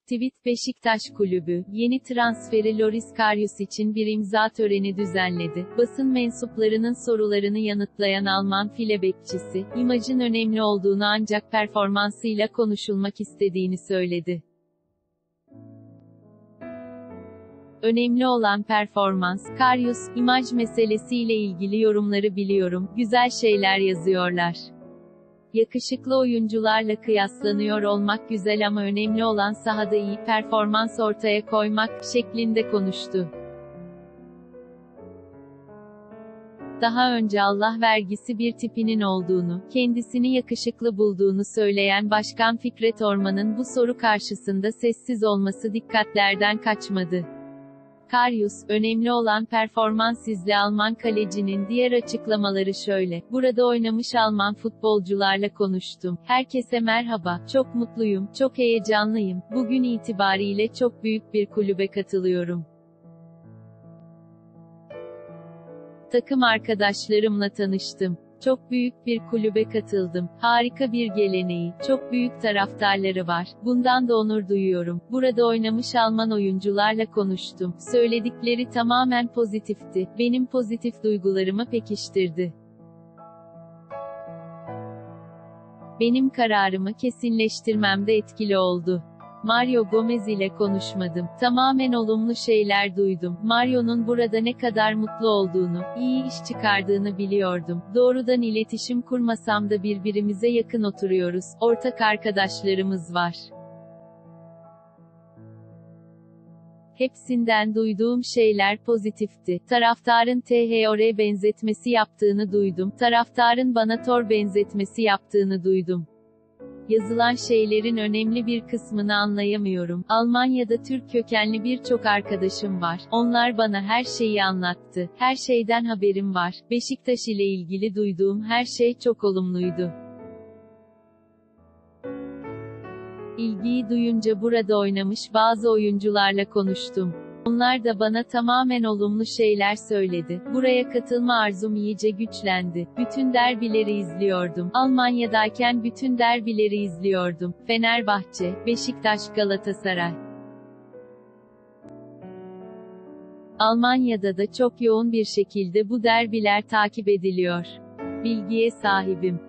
Tweet Beşiktaş Kulübü, yeni transferi Loris Karius için bir imza töreni düzenledi. Basın mensuplarının sorularını yanıtlayan Alman file bekçisi, imajın önemli olduğunu ancak performansıyla konuşulmak istediğini söyledi. Önemli olan performans, Karius, imaj meselesiyle ilgili yorumları biliyorum, güzel şeyler yazıyorlar. Yakışıklı oyuncularla kıyaslanıyor olmak güzel ama önemli olan sahada iyi performans ortaya koymak, şeklinde konuştu. Daha önce Allah vergisi bir tipinin olduğunu, kendisini yakışıklı bulduğunu söyleyen Başkan Fikret Orman'ın bu soru karşısında sessiz olması dikkatlerden kaçmadı. Karius, önemli olan performans izle Alman kalecinin diğer açıklamaları şöyle: Burada oynamış Alman futbolcularla konuştum. Herkese merhaba, çok mutluyum, çok heyecanlıyım. Bugün itibariyle çok büyük bir kulübe katılıyorum. Takım arkadaşlarımla tanıştım. Çok büyük bir kulübe katıldım. Harika bir geleneği, çok büyük taraftarları var. Bundan da onur duyuyorum. Burada oynamış Alman oyuncularla konuştum. Söyledikleri tamamen pozitifti. Benim pozitif duygularımı pekiştirdi. Benim kararımı kesinleştirmemde etkili oldu. Mario Gomez ile konuşmadım. Tamamen olumlu şeyler duydum. Mario'nun burada ne kadar mutlu olduğunu, iyi iş çıkardığını biliyordum. Doğrudan iletişim kurmasam da birbirimize yakın oturuyoruz. Ortak arkadaşlarımız var. Hepsinden duyduğum şeyler pozitifti. Taraftarın THOR benzetmesi yaptığını duydum. Taraftarın bana Thor benzetmesi yaptığını duydum. Yazılan şeylerin önemli bir kısmını anlayamıyorum. Almanya'da Türk kökenli birçok arkadaşım var. Onlar bana her şeyi anlattı. Her şeyden haberim var. Beşiktaş ile ilgili duyduğum her şey çok olumluydu. İlgiyi duyunca burada oynamış bazı oyuncularla konuştum. Onlar da bana tamamen olumlu şeyler söyledi. Buraya katılma arzum iyice güçlendi. Bütün derbileri izliyordum. Almanya'dayken bütün derbileri izliyordum. Fenerbahçe, Beşiktaş, Galatasaray. Almanya'da da çok yoğun bir şekilde bu derbiler takip ediliyor. Bilgiye sahibim.